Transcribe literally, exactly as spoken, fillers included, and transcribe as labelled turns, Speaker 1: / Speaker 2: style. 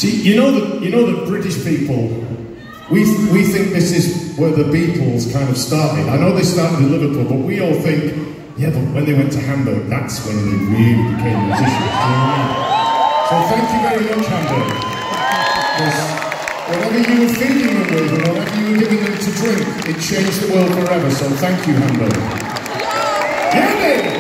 Speaker 1: See, you know that you know that British people, we we think this is where the Beatles kind of started. I know they started in Liverpool, but we all think, yeah, but when they went to Hamburg, that's when they really became musicians. You know what I mean? So thank you very much, Hamburg. Because whatever you were feeding them with and whatever you were giving them to drink, it changed the world forever. So thank you, Hamburg. Yeah, baby!